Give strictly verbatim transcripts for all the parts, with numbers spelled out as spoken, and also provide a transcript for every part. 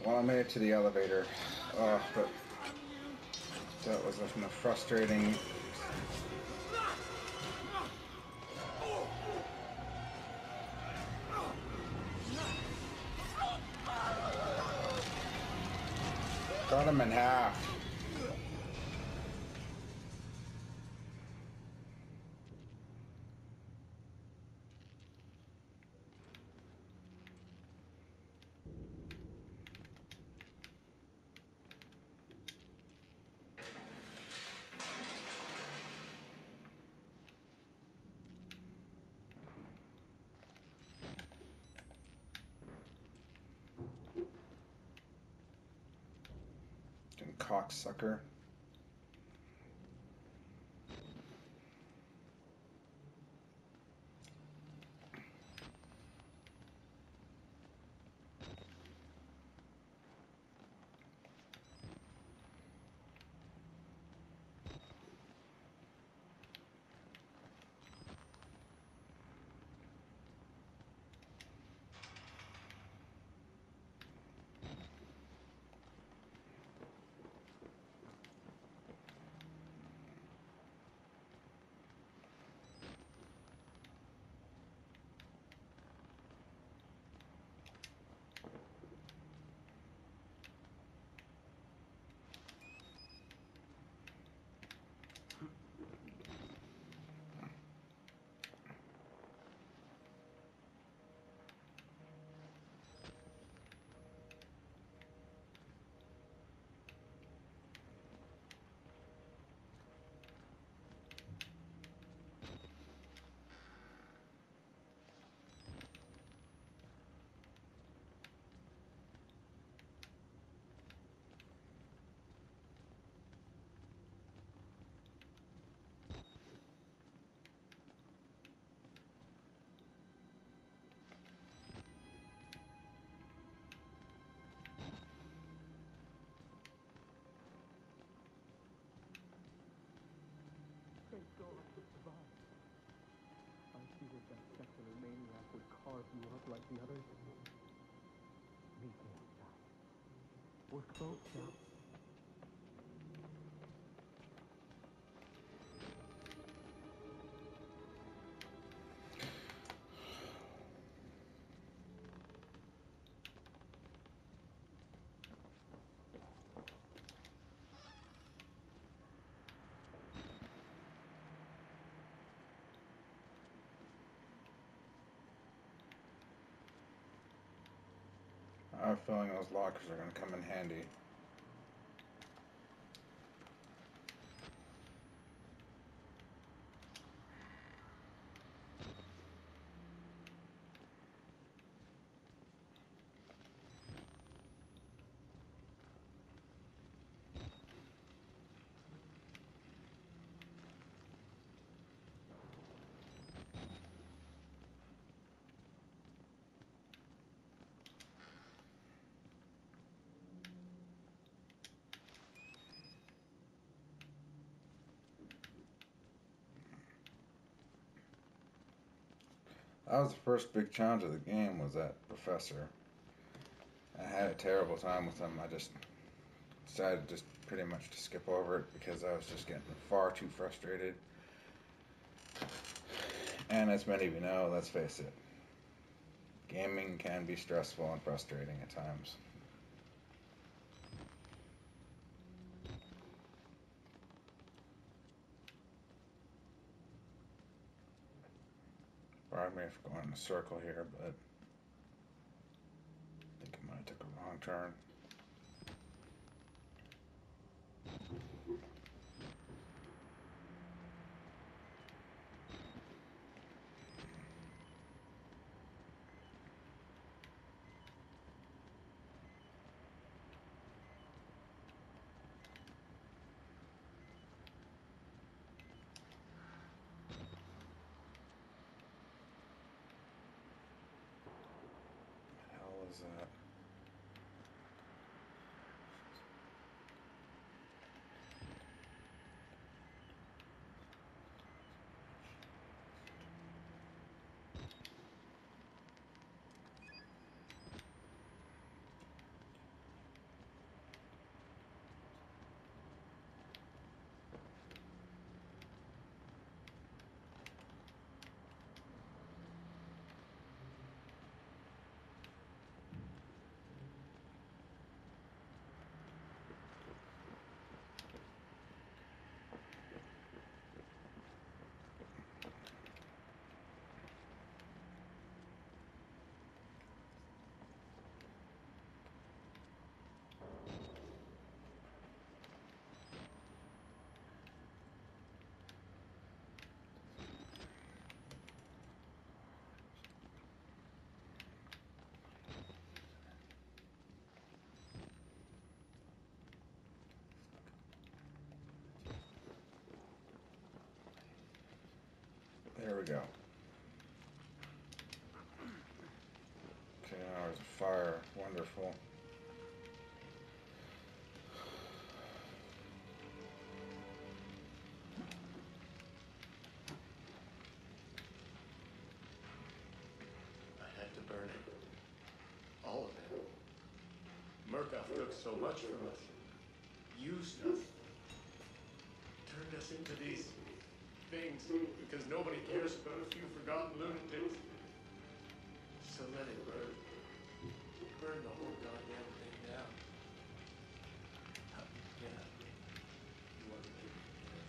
Well, I made it to the elevator, uh, but that was a frustrating. Cut him in half. Cocksucker. Thank God you survived. I feared that secular maniac would carve you up like the others. Meet me outside. We're close now. I have a feeling those lockers are going to come in handy. That was the first big challenge of the game, was that professor. I had a terrible time with him. I just decided just pretty much to skip over it because I was just getting far too frustrated. And as many of you know, let's face it, gaming can be stressful and frustrating at times. Pardon me for going in a circle here, but I think I might have took a wrong turn. What the hell is that? go. Okay, now there's a fire. Wonderful. I had to burn it. All of it. Murkoff took so much from us. Used us. Turned us into these things because nobody cares about a few forgotten lunatics. So let it burn. Burn the whole goddamn thing down. Uh, yeah. You want to keep it careful.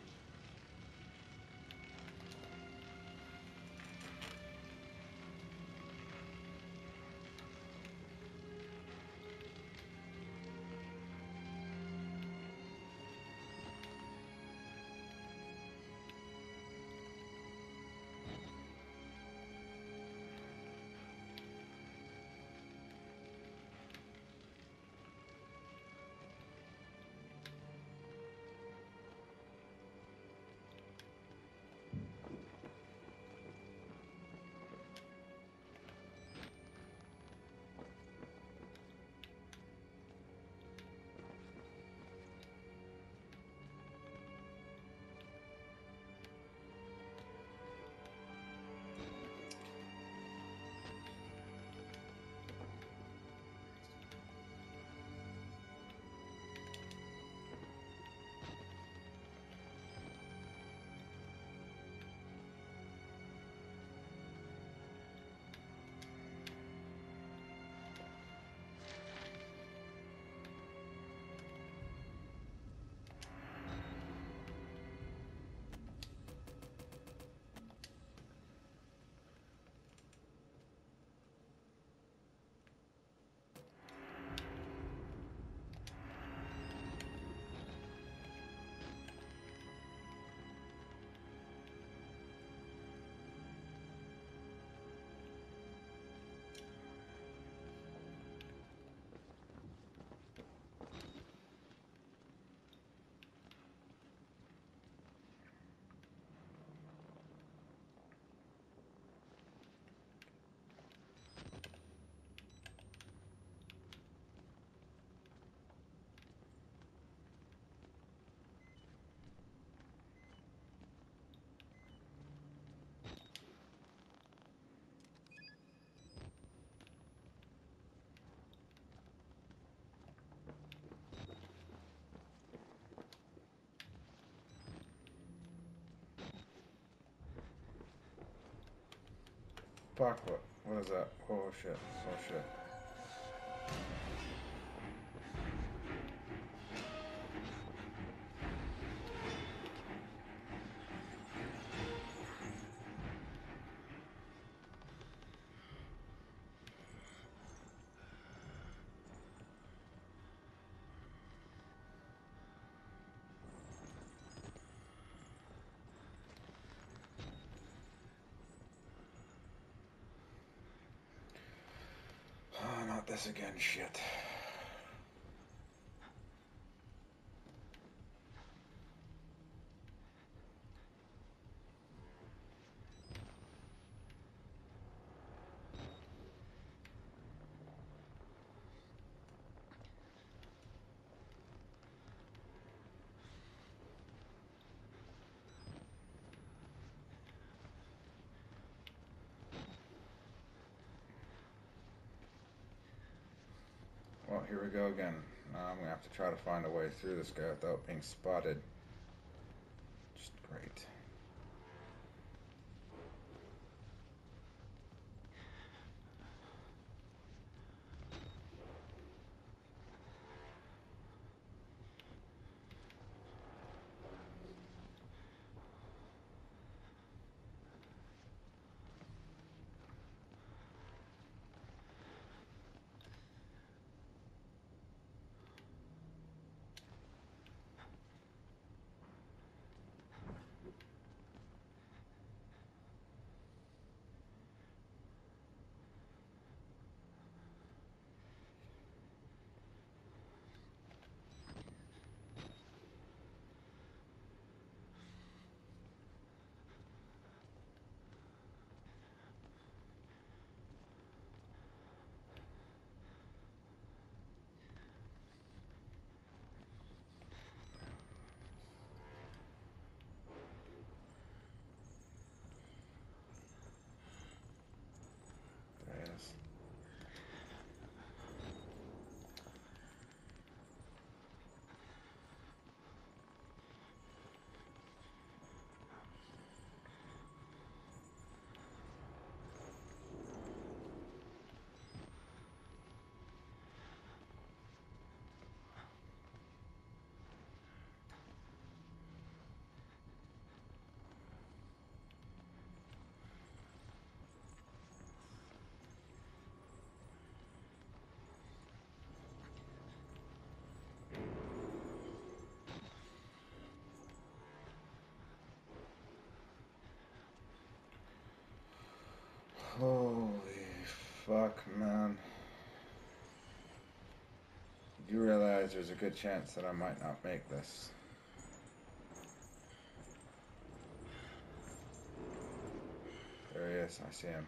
Fuck, what? What is that? Oh shit. Oh shit. Oh, not this again, shit. Well, here we go again. Now I'm gonna have to try to find a way through this guy without being spotted. Just great. fuck, man. You realize there's a good chance that I might not make this. There he is. I see him.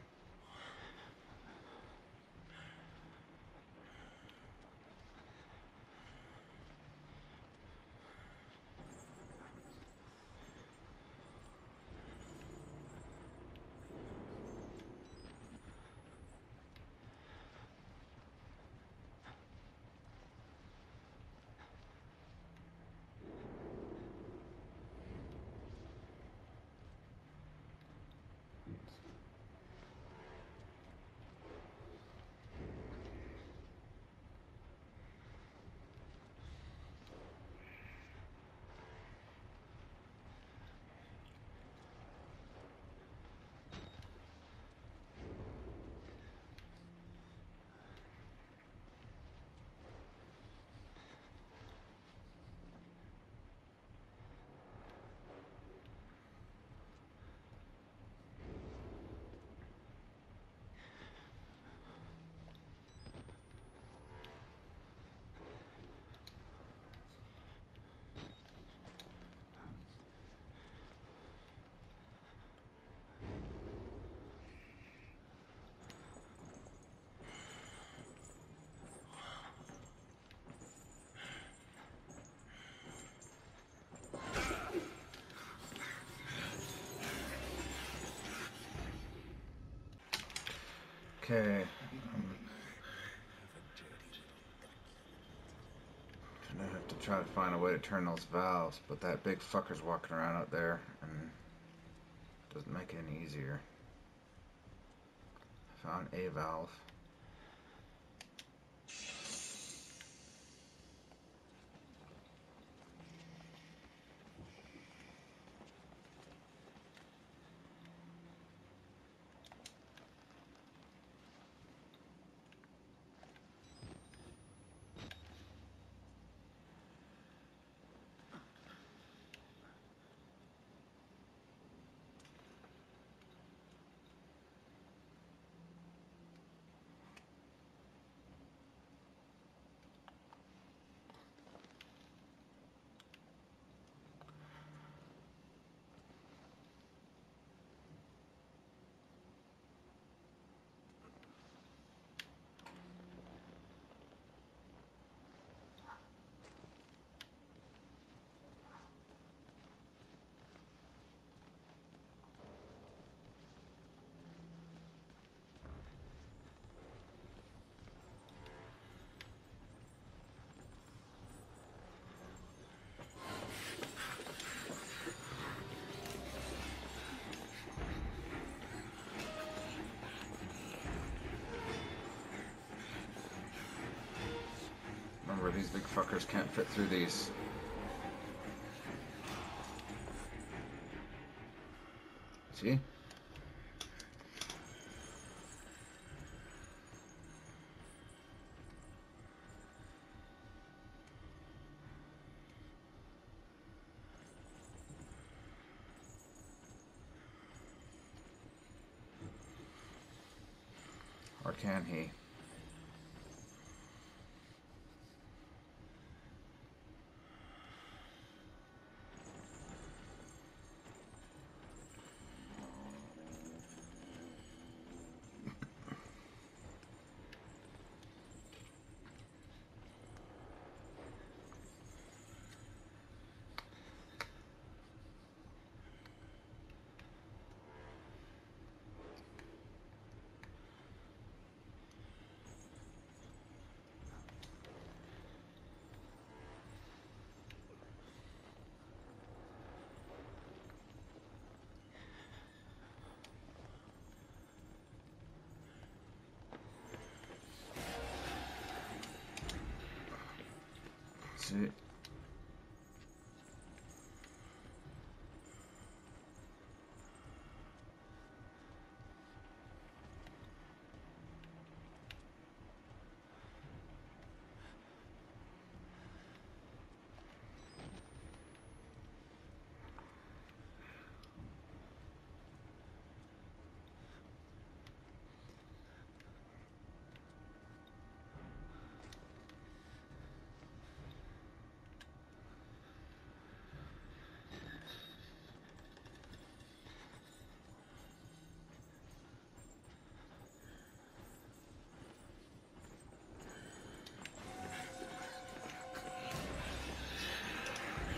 Okay. I'm gonna have to try to find a way to turn those valves, but that big fucker's walking around out there and doesn't make it any easier. I found a valve. Remember, these big fuckers can't fit through these. See? Or can he? See?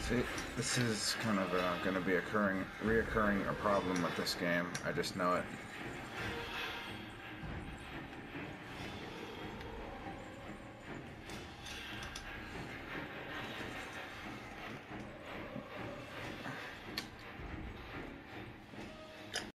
See, this is kind of uh, going to be occurring, reoccurring a problem with this game. I just know it.